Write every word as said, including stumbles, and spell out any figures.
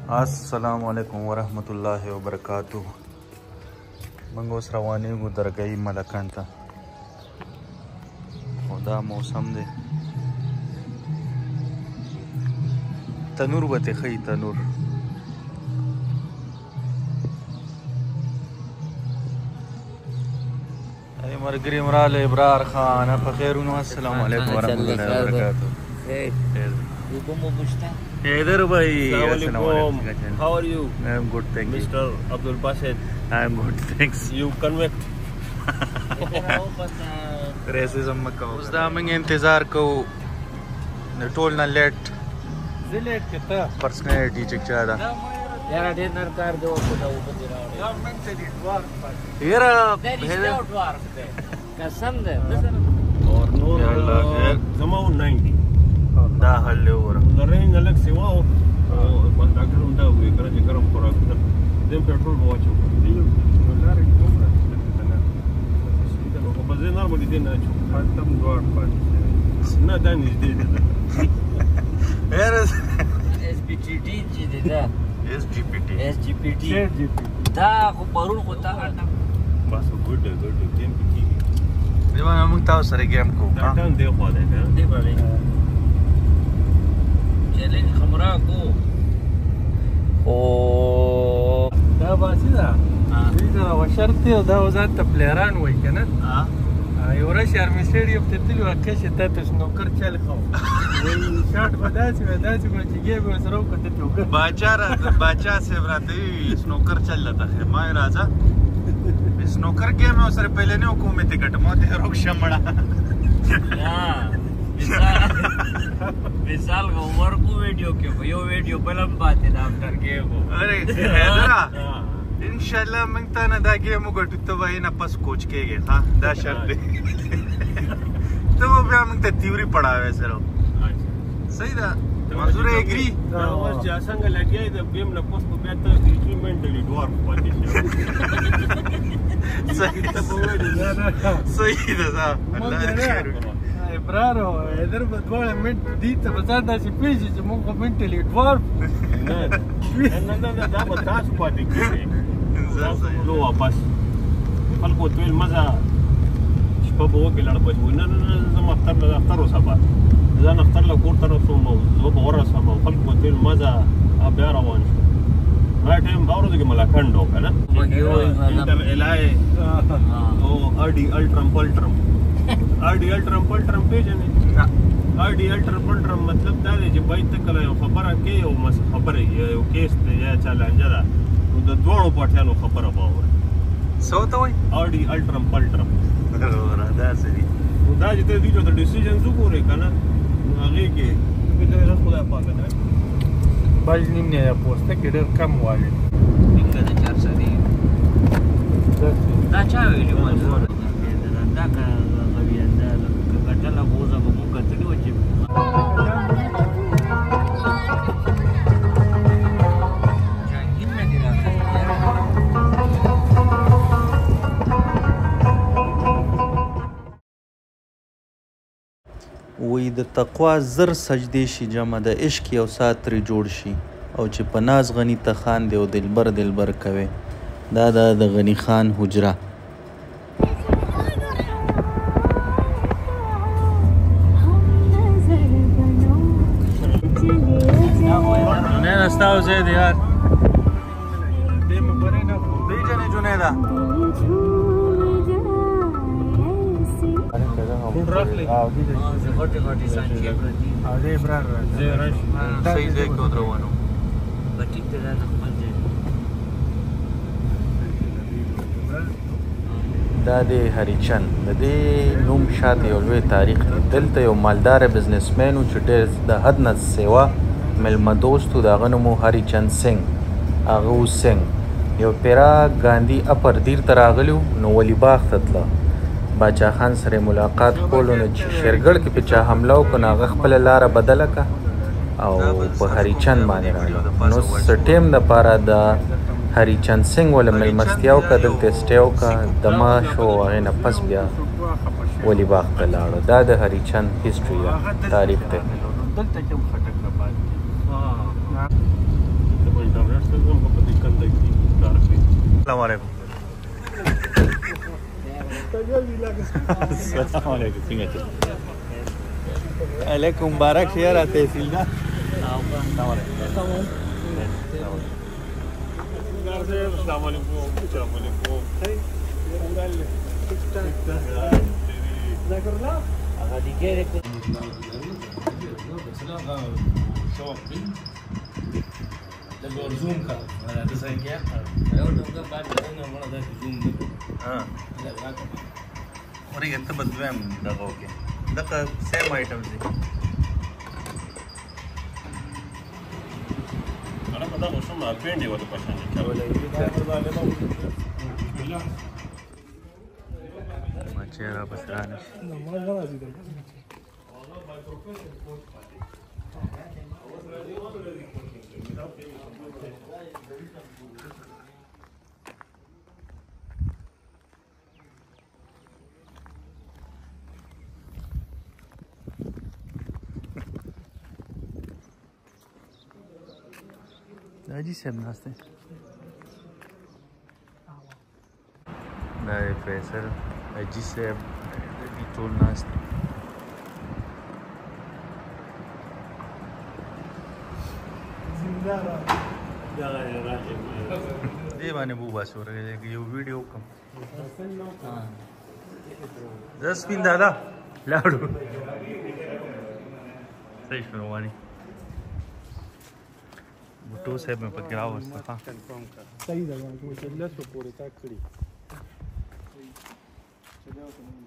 अस्सलामु अलैकुम वरहमतुल्लाहि वबरकातुहू। मंग ओस रवानेगो दरगाही मलकन ता खुदा मौसम दे तनूर बते खई तनूर अरे मरगरी इमराल इब्रार खान फखैरुन अस्सलामु अलैकुम वरहमतुल्लाहि वबरकातुहू। Heather bhai, Assalamualaikum. How are you? I am good, thank you. Mister Abdul Basit. I am good, thanks. You convict. Racism मक्का उस दा मंग इंतजार को न टोल न लेट Zilet kita. पर्सनैलिटी चेक चादा यार ढेर नरकार दो को दो बंदी Rao Government said it work, but यार there is no work there कसम दे or no Allah, no zama ninety. दा हल्ले और Narain nalak siwa o mandakar unda we kara jikaram korak na dem petrol bawacho. Diyo dollar ikoma. Sida no bazen normally den acho. Phantom door but na dan is dead. यार S P T D जी दे दा S G P T S G P T दा को परुन को ता Bas good good dem ki. देवाना मंग ताऊ सरे गेम को Dan de khode na. दे बड़े चैलेंज खमरा को ओ Da basida. हां دا وشرطي دا وزات پلیران وای کنه हां یو رش ارمی سټیډیم ته تلو اکه ته ته سنوکر چل خو وای شاټ بداسي بداسي کو چې ګیب سره وکړه ته وګ बाचा बाचा से बराते स्नोकर चल जाता है माय राजा स्नोकर गेम में उसरे पहले ने हुकूमत टिकट मोते रोक शमड़ा हां मिसाल मिसाल उमर को वीडियो के यो वीडियो पहले बात है डॉक्टर के वो अरे हैदरा इंशाल्लाह मंगता ना दा गेम गटु तो भाई ना पस कोच केगे हां दा शर्त तो वो भी मंगता तीव्री पड़ावे सरो सही दा मंजूर एग्री دا اوس چې څنګه لګي د بیم نه پوس په بیت ایکویپمنټلی ډور پاتې सही ته په وې نه सही दा सा अल्लाह खैर برارو در په ډول منټ دي ته بازار داسې پیږي چې موږ منټلی ډور نه نه نه دا به تاسو پاتې کیږي نو واپس خلکو ټول مزه شپه به وکړي لړ بچو نه نه زما اختر له اختر وسبا ځان اختر له کور طرف نو زه به ورسم خلکو ټول مزه بیا روان شو ما ټیم باور دغه ملاکندو کنه انټر الای او اډي الټرم پلټرم اډي الټرم پلټرم پیژنې اډي الټرم پلټرم مطلب دا دی چې باید کله یو خبره کې او مس خبره یو کیس ته یا چالانج ده نو د دوړو پټیانو خبره باور सो तो वही اډي الټرم پلټرم دا سری دا چې ته دوی ته ډیسیژن وګورې کنه هغه کې دغه نه خدای پاک نه باج نیم نه پوسټ کې ډېر کم وایي څنګه د چار سړي دا چا ویلو منظور دا کا غوی انداز کټله بوزه به مونږ کتلی و چې جنګین نه دی راځي وې د تقوا زر سجدي شي جمع د عشق یو سات ترې جوړ شي او چې په ناز غني ته خان دی او دلبر دلبر کوي دا دا د غني خان حجره نه نستاو زید یار دې مبره نه دی جنې جنیدا ټول راخلي او دې غټي غټي سانچې پرتی او دې برار زه راش صحیح ځای کې ودروانو بټی ته دا خپل ځای دا د هریچن د دې نوم شاته یو لوی تاریخ دی دلته یو مالدار بزنسمن و چې ډېر د حد نه سیوا ملمه دوست و د هغه نوم و هریچند سنګ هغه و سنګ یو پیرا ګاندي اپر دیر ته راغلی نو ولی باغ ته تله باچا خان سره ملاقات کولو نو چې شیرګړ کې په چا حمله وکړو نو هغه خپله لاره بدله کړه او په هریچند باندې راغلو نو څه ټیم دپاره د هریچند سنګ ولا مېلمستیا وکړه دلته سټې وکړه دمه شو هغې نه پس بیا ولی باغ ته لاړو دا د هریچند هسټري ده تاریخ دی دلته کوم خټک نه پاتې अस्सलाम वालेकुम। अस्सलाम वालेकुम। څنګه ته؟ علیکم مبارک شه را تحصیلدار. السلام علیکم. السلام علیکم. السلام علیکم. ذکر الله هغه دې کې زوم کا د څنګه یو ټوګه باندې نه مړه د زوم ها ورې انت بدوام دغه اوکې دغه سیم آیټمز دي انا پتا وشم اپینډي وته پښان چې ولا دې بسم الله ما چهره بسرانه نو ما راځي دا Haji Sahib naste. Nae Faisal, Haji Sahib, Itol naste. زندارا دا راځي دی باندې بو باسو ورګه یو ویډیو کوم دس پین دادا لاړو صحیح شنو وانی بوټو صاحب په کې راوسته ها کنفرم کړ صحیح ده چې لاسو پورې تا کړی